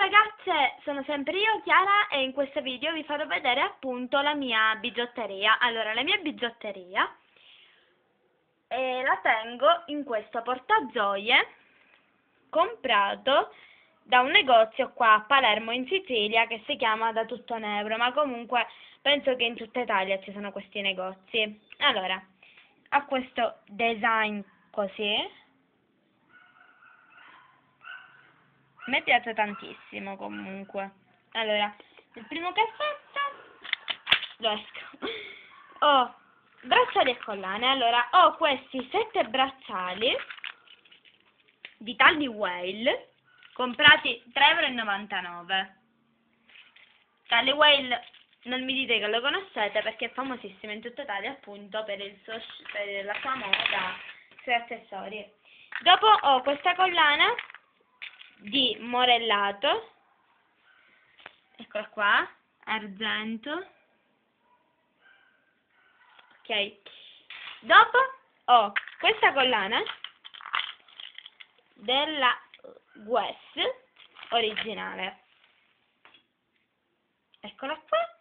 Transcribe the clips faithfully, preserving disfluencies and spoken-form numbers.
ragazze, sono sempre io, Chiara, e in questo video vi farò vedere appunto la mia bigiotteria. Allora, la mia bigiotteria eh, la tengo in questo portagioie comprato da un negozio qua a Palermo in Sicilia che si chiama Da Tutto un Euro, ma comunque penso che in tutta Italia ci sono questi negozi. Allora, ha questo design così. A me piace tantissimo comunque. Allora, il primo che faccio, lo esco. Ho bracciali e collane. Allora, ho questi sette bracciali di Tally Whale, comprati tre e novantanove euro. Tally Whale, non mi dite che lo conoscete perché è famosissimo in tutta Italia appunto per, il suo, per la sua moda sui accessori. Dopo ho questa collana di morellato, eccola qua, argento, ok. Dopo ho questa collana della Guess originale, eccola qua.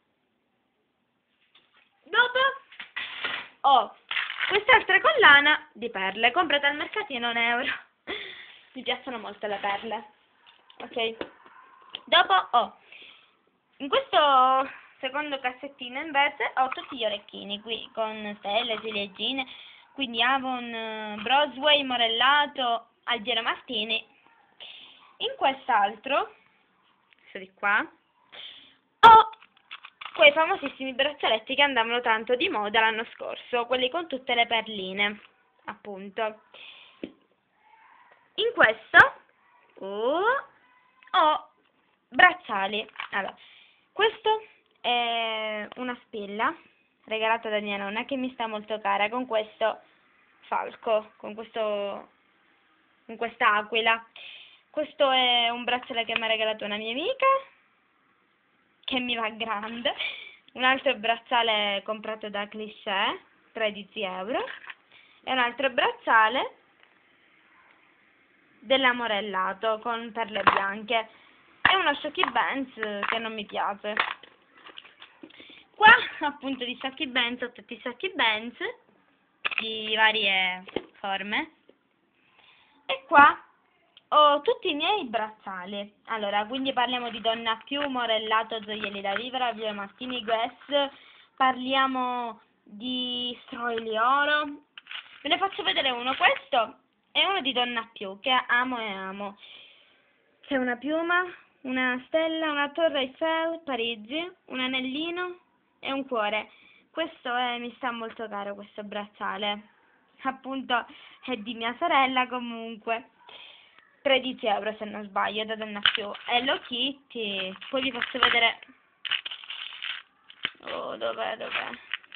Dopo ho quest'altra collana di perle, comprata al mercatino un euro. Mi piacciono molto le perle, ok. Dopo ho in questo secondo cassettino invece ho tutti gli orecchini qui con stelle, ciliegine, quindi Avon, Brosway, morellato, Algero Martini. In quest'altro, questo di qua, ho quei famosissimi braccialetti che andavano tanto di moda l'anno scorso, quelli con tutte le perline, appunto. In questo oh, ho bracciali. Allora, questo è una spilla regalata da mia nonna che mi sta molto cara, con questo falco, con questo con questa aquila. Questo è un bracciale che mi ha regalato una mia amica, che mi va grande. Un altro bracciale comprato da Cliché, tredici euro. E un altro bracciale dell'amorellato con perle bianche. E uno Shocky Benz che non mi piace. Qua appunto di Shocky Benz ho tutti i Shocky Benz di varie forme. E qua ho tutti i miei bracciali. Allora, quindi parliamo di Donna Più, morellato, gioielli da vivere, Algero Martini, Guess, parliamo di Stroili Oro. Ve ne faccio vedere uno. Questo è uno di Donna Più, che amo e amo. C'è una piuma, una stella, una torre Eiffel, Parigi, un anellino e un cuore. Questo è, mi sta molto caro questo bracciale. Appunto è di mia sorella comunque. tredici euro se non sbaglio, da Donna Più. Hello Kitty. Poi vi faccio vedere. Oh, dov'è, dov'è?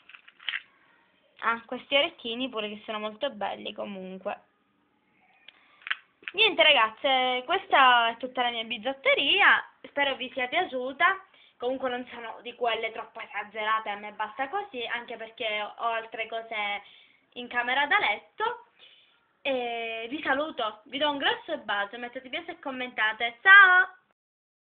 Ah, questi orecchini pure che sono molto belli comunque. Niente ragazze, questa è tutta la mia bigiotteria, spero vi sia piaciuta. Comunque non sono di quelle troppo esagerate, a me basta così, anche perché ho altre cose in camera da letto. E vi saluto, vi do un grosso bacio, mettete piace e commentate. Ciao!